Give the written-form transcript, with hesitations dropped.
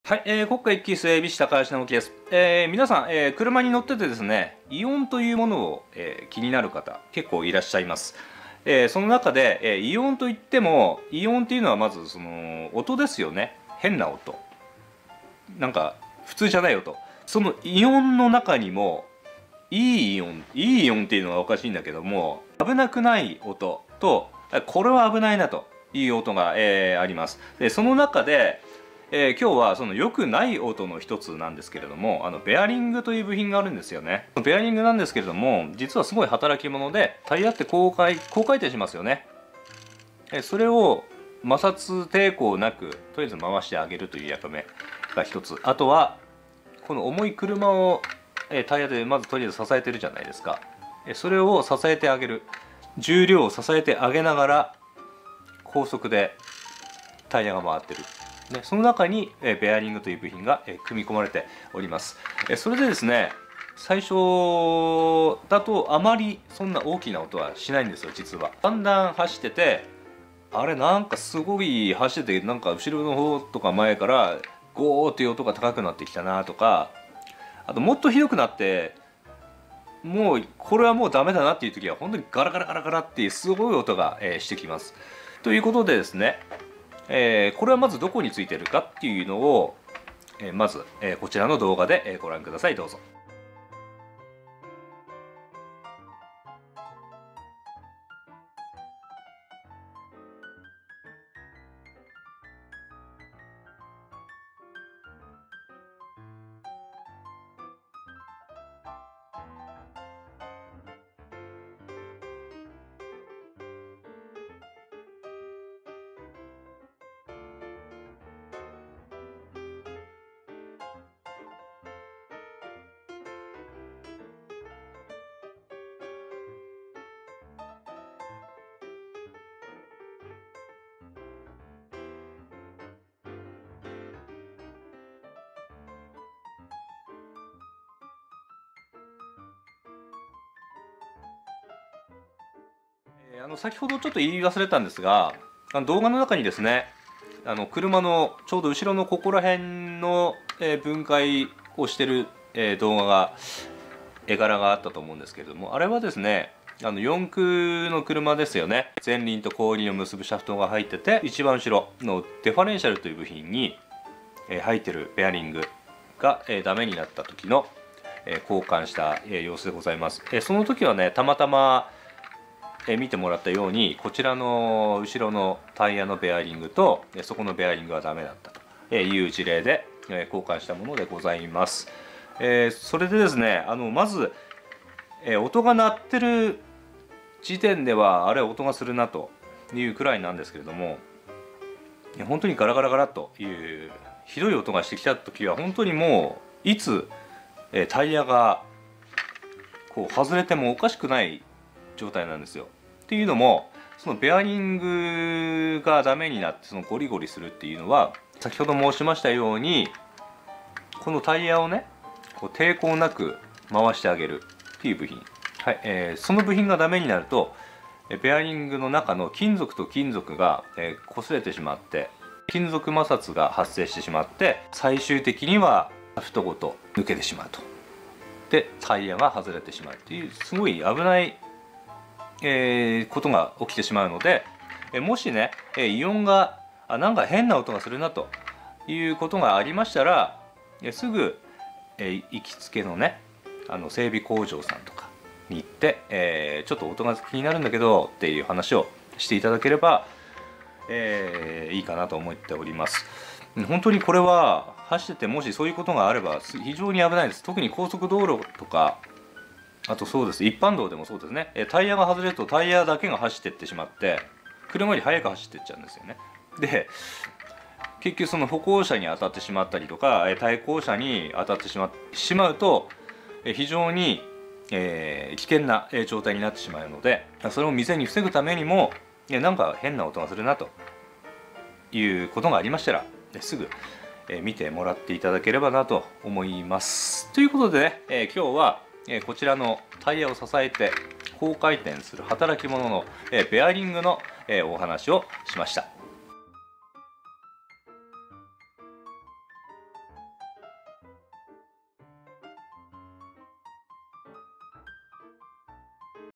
はい、国家一級整備士高橋直樹です。皆さん、車に乗っててですね、異音というものを、気になる方結構いらっしゃいます。その中で、異音といっても、異音っていうのはまずその音ですよね。変な音。なんか普通じゃない音。その異音の中にもいい異音っていうのはおかしいんだけども、危なくない音とこれは危ないなという音が、あります。でその中で今日はその良くない音の一つなんですけれども、ベアリングという部品があるんですよね。ベアリングなんですけれども、実はすごい働き者で、タイヤって高回転しますよね。それを摩擦抵抗なくとりあえず回してあげるという役目が一つ。あとはこの重い車をタイヤでまずとりあえず支えてるじゃないですか。それを支えてあげる、重量を支えてあげながら高速でタイヤが回ってる。でその中にベアリングという部品が組み込まれております。それでですね、最初だとあまりそんな大きな音はしないんですよ。実はだんだん走ってて、あれなんかすごい走ってて、なんか後ろの方とか前からゴーっていう音が高くなってきたなとか、あともっとひどくなって、もうこれはもうダメだなっていう時は本当にガラガラガラガラっていうすごい音がしてきます。ということでですね、これはまずどこについてるかっていうのを、まず、こちらの動画で、ご覧ください。どうぞ。先ほどちょっと言い忘れたんですが、動画の中にですね、車のちょうど後ろのここら辺の、分解をしてる、動画が絵柄があったと思うんですけれども、あれはですね、四駆の車ですよね。前輪と後輪を結ぶシャフトが入ってて、一番後ろのデファレンシャルという部品に、入ってるベアリングが、ダメになった時の、交換した、様子でございます。その時はね、たまたま見てもらったように、こちらの後ろのタイヤのベアリングとそこのベアリングがダメだったという事例で交換したものでございます。それでですね、まず音が鳴ってる時点ではあれ音がするなというくらいなんですけれども、本当にガラガラガラというひどい音がしてきた時は本当にもういつタイヤがこう外れてもおかしくない状態なんですよ。っていうのも、そのベアリングがダメになってそのゴリゴリするっていうのは、先ほど申しましたようにこのタイヤをねこう抵抗なく回してあげるっていう部品、はい、その部品がダメになるとベアリングの中の金属と金属が擦れてしまって、金属摩擦が発生してしまって、最終的にはシャフトごと抜けてしまうと。でタイヤが外れてしまうっていうすごい危ないことが起きてしまうので、もしね異音がなんか変な音がするなということがありましたら、すぐ行きつけのね整備工場さんとかに行って、ちょっと音が気になるんだけどっていう話をしていただければ、いいかなと思っております。本当にこれは走っててもしそういうことがあれば非常に危ないです。特に高速道路とか、あとそうです、一般道でもそうですね。タイヤが外れるとタイヤだけが走っていってしまって車より速く走っていっちゃうんですよね。で結局その歩行者に当たってしまったりとか対向車に当たってしまうと非常に危険な状態になってしまうので、それを未然に防ぐためにもなんか変な音がするなということがありましたらすぐ見てもらっていただければなと思います。ということでね、今日はこちらのタイヤを支えて高回転する働き者のベアリングのお話をしました。